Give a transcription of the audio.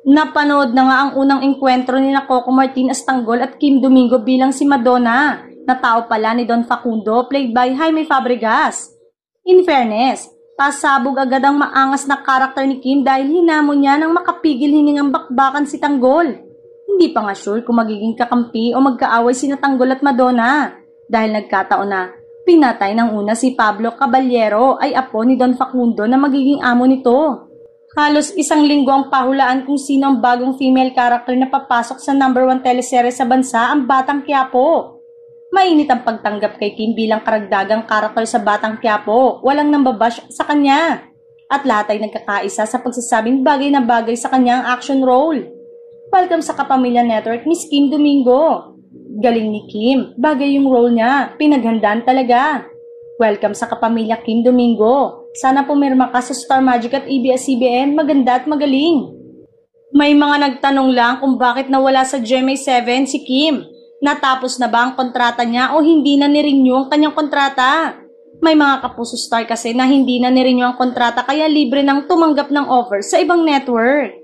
Napanood na nga ang unang engkwentro ni na Coco Martinez Tanggol at Kim Domingo bilang si Madonna, na tao pala ni Don Facundo played by Jaime Fabregas. In fairness, pasabog agad ang maangas na karakter ni Kim dahil hinamon niya nang makapigil hiningang bakbakan si Tanggol. Hindi pa nga sure kung magiging kakampi o magkaaway sina Tanggol at Madonna dahil nagkataon na pinatay ng una si Pablo Caballero ay apo ni Don Facundo na magiging amo nito. Halos isang linggo ang pahulaan kung sino ang bagong female character na papasok sa #1 teleserye sa bansa, ang Batang Quiapo. Mainit ang pagtanggap kay Kim bilang karagdagang karakter sa Batang Quiapo, walang nambabash sa kanya. At lahat ay nagkakaisa sa pagsasabing bagay na bagay sa kanyang action role. Welcome sa Kapamilya Network, Miss Kim Domingo. Galing ni Kim, bagay yung role niya, pinaghandaan talaga. Welcome sa Kapamilya Kim Domingo. Sana pumirma ka sa Star Magic at ABS-CBN, maganda at magaling. May mga nagtanong lang kung bakit nawala sa GMA7 si Kim. Natapos na ba ang kontrata niya o hindi na nirenew ang kanyang kontrata? May mga kapuso star kasi na hindi na nirenew ang kontrata kaya libre nang tumanggap ng offer sa ibang network.